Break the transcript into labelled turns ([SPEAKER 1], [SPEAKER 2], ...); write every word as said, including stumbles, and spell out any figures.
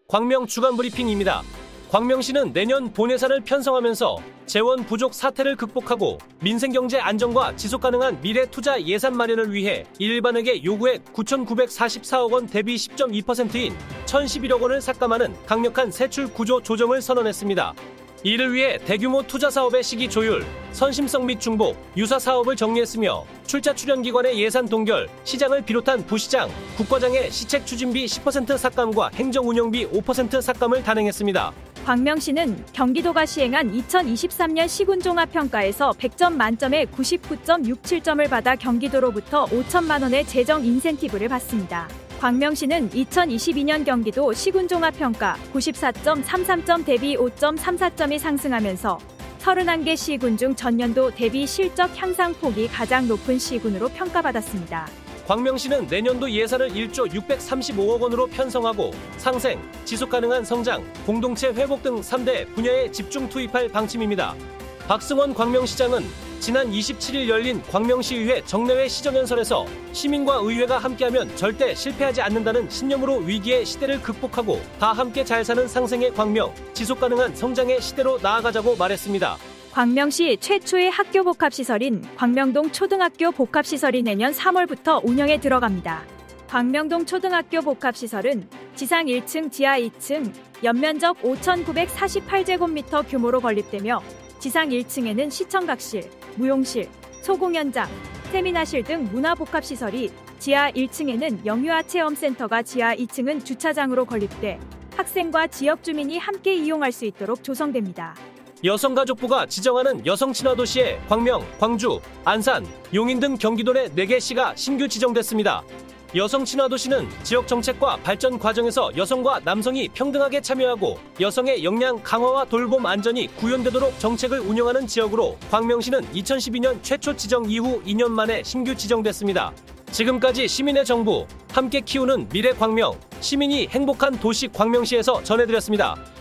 [SPEAKER 1] 광명 주간 브리핑입니다. 광명시는 내년 본 예산을 편성하면서 재원 부족 사태를 극복하고 민생경제 안정과 지속가능한 미래 투자 예산 마련을 위해 일반에게 요구액 구천구백사십사억 원 대비 십 점 이 퍼센트인 천십일억 원을 삭감하는 강력한 세출 구조 조정을 선언했습니다. 이를 위해 대규모 투자 사업의 시기 조율, 선심성 및 중복, 유사 사업을 정리했으며 출자 출연 기관의 예산 동결, 시장을 비롯한 부시장, 국과장의 시책 추진비 십 퍼센트 삭감과 행정 운영비 오 퍼센트 삭감을 단행했습니다.
[SPEAKER 2] 광명시는 경기도가 시행한 이천이십삼 년 시군종합평가에서 백 점 만점에 구십구 점 육칠 점을 받아 경기도로부터 오천만 원의 재정 인센티브를 받습니다. 광명시는 이천이십이 년 경기도 시군종합평가 구십사 점 삼삼 점 대비 오 점 삼사 점이 상승하면서 서른한 개 시군 중 전년도 대비 실적 향상폭이 가장 높은 시군으로 평가받았습니다.
[SPEAKER 1] 광명시는 내년도 예산을 일조 육백삼십오억 원으로 편성하고 상생, 지속가능한 성장, 공동체 회복 등 삼 대 분야에 집중 투입할 방침입니다. 박승원 광명시장은 지난 이십칠 일 열린 광명시의회 정례회 시정연설에서 시민과 의회가 함께하면 절대 실패하지 않는다는 신념으로 위기의 시대를 극복하고 다 함께 잘 사는 상생의 광명, 지속가능한 성장의 시대로 나아가자고 말했습니다.
[SPEAKER 2] 광명시 최초의 학교 복합시설인 광명동 초등학교 복합시설이 내년 삼월부터 운영에 들어갑니다. 광명동 초등학교 복합시설은 지상 일 층, 지하 이 층, 연면적 오천구백사십팔 제곱미터 규모로 건립되며 지상 일 층에는 시청각실, 무용실, 소공연장, 세미나실 등 문화복합시설이 지하 일 층에는 영유아체험센터가 지하 이 층은 주차장으로 건립돼 학생과 지역 주민이 함께 이용할 수 있도록 조성됩니다.
[SPEAKER 1] 여성가족부가 지정하는 여성친화도시에 광명, 광주, 안산, 용인 등 경기도 내 네 개 시가 신규 지정됐습니다. 여성친화도시는 지역정책과 발전 과정에서 여성과 남성이 평등하게 참여하고 여성의 역량 강화와 돌봄 안전이 구현되도록 정책을 운영하는 지역으로 광명시는 이천십이 년 최초 지정 이후 이 년 만에 신규 지정됐습니다. 지금까지 시민의 정부, 함께 키우는 미래 광명, 시민이 행복한 도시 광명시에서 전해드렸습니다.